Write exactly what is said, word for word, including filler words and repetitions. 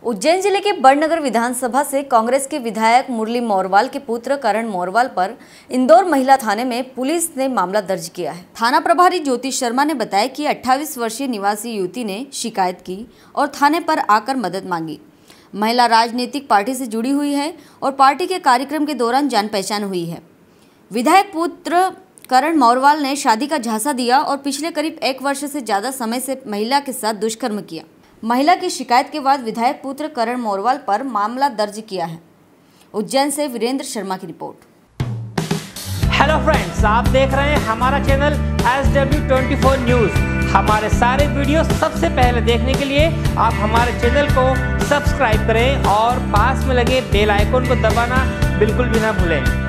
उज्जैन जिले के बड़नगर विधानसभा से कांग्रेस के विधायक मुरली मोरवाल के पुत्र करण मोरवाल पर इंदौर महिला थाने में पुलिस ने मामला दर्ज किया है। थाना प्रभारी ज्योति शर्मा ने बताया कि अट्ठाईस वर्षीय निवासी युवती ने शिकायत की और थाने पर आकर मदद मांगी। महिला राजनीतिक पार्टी से जुड़ी हुई है और पार्टी के कार्यक्रम के दौरान जान पहचान हुई है। विधायक पुत्र करण मोरवाल ने शादी का झांसा दिया और पिछले करीब एक वर्ष से ज्यादा समय से महिला के साथ दुष्कर्म किया। महिला की शिकायत के बाद विधायक पुत्र करण मोरवाल पर मामला दर्ज किया है। उज्जैन से वीरेंद्र शर्मा की रिपोर्ट। हेलो फ्रेंड्स, आप देख रहे हैं हमारा channel S W twenty four news. हमारे सारे वीडियो सबसे पहले देखने के लिए आप हमारे चैनल को सब्सक्राइब करें और पास में लगे बेल आइकन को दबाना बिल्कुल भी ना भूलें।